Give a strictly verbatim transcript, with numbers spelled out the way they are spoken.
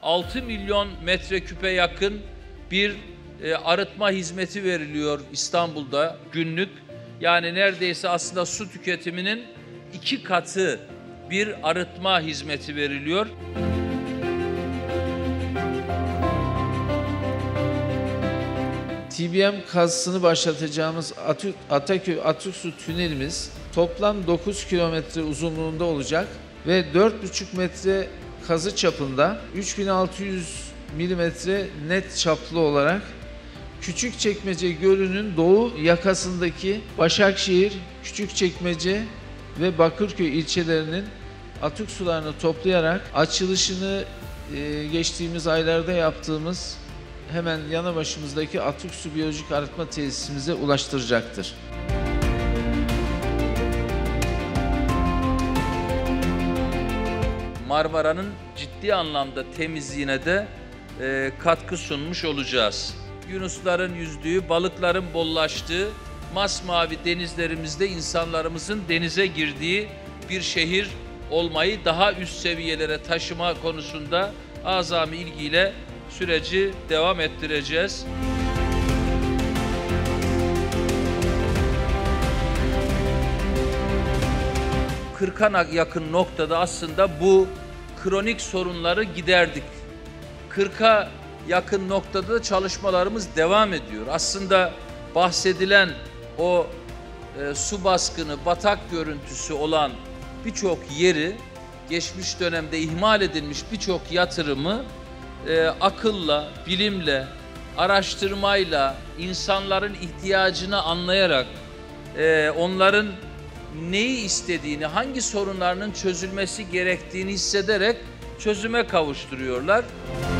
altı milyon metreküpe yakın bir e, arıtma hizmeti veriliyor İstanbul'da günlük. Yani neredeyse aslında su tüketiminin iki katı bir arıtma hizmeti veriliyor. T B M kazısını başlatacağımız Ataköy Atık Su Tünelimiz toplam dokuz kilometre uzunluğunda olacak ve dört buçuk metre kazı çapında, üç bin altı yüz milimetre net çaplı olarak Küçükçekmece Gölü'nün doğu yakasındaki Başakşehir, Küçükçekmece ve Bakırköy ilçelerinin atık sularını toplayarak açılışını e, geçtiğimiz aylarda yaptığımız hemen yanı başımızdaki atık su biyolojik arıtma tesisimize ulaştıracaktır. Marmara'nın ciddi anlamda temizliğine de e, katkı sunmuş olacağız. Yunusların yüzdüğü, balıkların bollaştığı, masmavi denizlerimizde insanlarımızın denize girdiği bir şehir olmayı daha üst seviyelere taşıma konusunda azami ilgiyle süreci devam ettireceğiz. kırka yakın noktada aslında bu kronik sorunları giderdik. kırka yakın noktada da çalışmalarımız devam ediyor. Aslında bahsedilen o e, su baskını, batak görüntüsü olan birçok yeri, geçmiş dönemde ihmal edilmiş birçok yatırımı e, akılla, bilimle, araştırmayla, insanların ihtiyacını anlayarak, e, onların neyi istediğini, hangi sorunlarının çözülmesi gerektiğini hissederek çözüme kavuşturuyorlar.